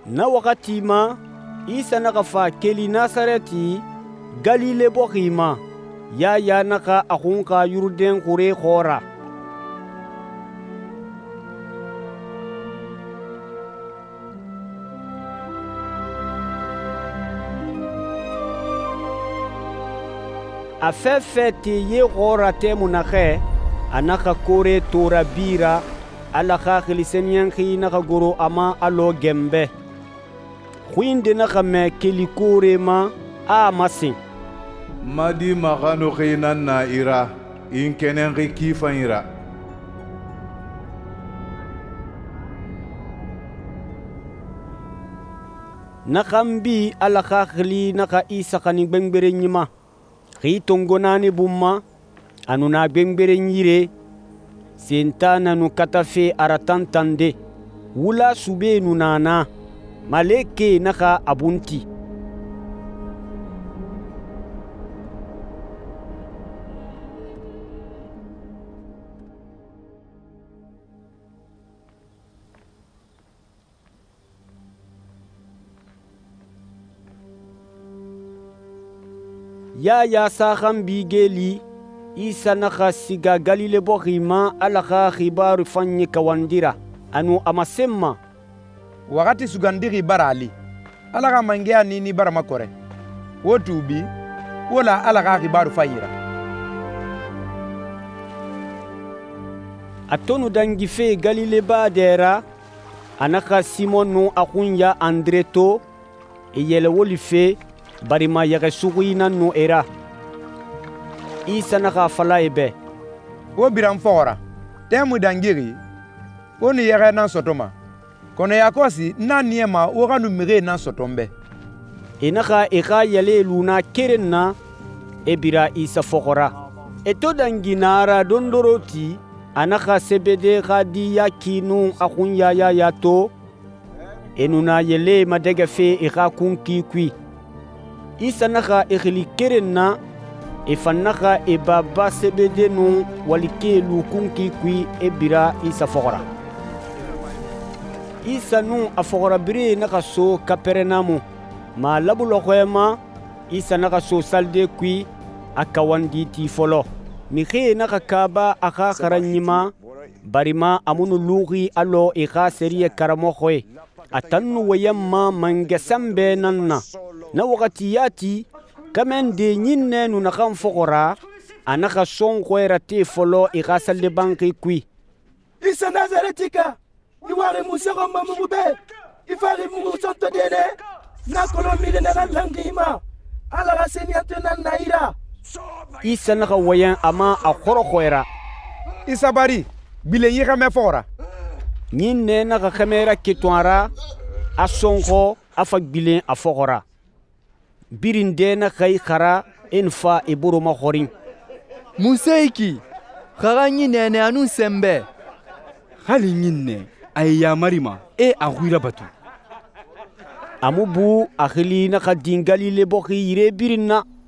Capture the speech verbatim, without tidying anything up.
na wakati ma Isa naka fa keli Nasareti Galile bokhima ya ya naka akunka Yurden kure khora. A fɛ fɛ te ye khora te munakhe anaka kore tora bira ala ka khilisenyan khi naka goro ama alo gembe. Khwinde naka me keli kore ma a masin. Madi magano khina na ira in kenen ki fanira. Nakambi ala ka khili naka Isa kani bengbere nyima. Khi tongonani bumma anuna bengbere nyire sentana nu katafe aratantande wula sube nunana maleke naka abunti. Ya ya sahan bigeli Isa naka siga Galile bokhima alaka khibaru fanye kawandira anu amasemma wakati sugandiri barali alaka mangia nini barama kore wotubi wala alaka khibaru fayira atonu dangife Galile badera anaka Simonu akunya Andreto eyele wolife barima yaga suguina no era Isa naka fala ebe wo biram fora temu dangiri woni yaga nan sotoma kono yakosi na niema wo kanu mire nan sotombe enaka eka yale luna kerenna ebira Isa fokora eto danginara dondoroti anaka sebede khadi yakinu akunya ya yato enuna yele madega fe eka kunki kwi Isa naka ekhili kerenna efannaka ebaba sebede nu walike lukunki kwi ebira Isa fokora Isa nu afokora bire naka so Kapernaum ma labulo khoema Isa naka so salde kwi akawandi ti folo mikhe naka kaba aka karanyima barima amunu lugi alo ika seriye karamo khoe atannu wayamma mangasambe nanna na wakati yati kamen de nyinne nu nakam fokora anaka son khoera te folo ika salde banki kwi Isa Nazaretika iware musego mamube ifari mungu sonto dene na kolomide na langima ala raseni atena naira Isa naka wayan ama akhoro khoera Isa bari bile yika me fora nyinne naka kamera kitwara asonko afak bilen afokora birinde na kai khara enfa iburu makhorin musaiki khara nyine ne anu sembe hali nyinne ayya marima e akhira batu amubu akhili naka dingali le bokhi yire birinna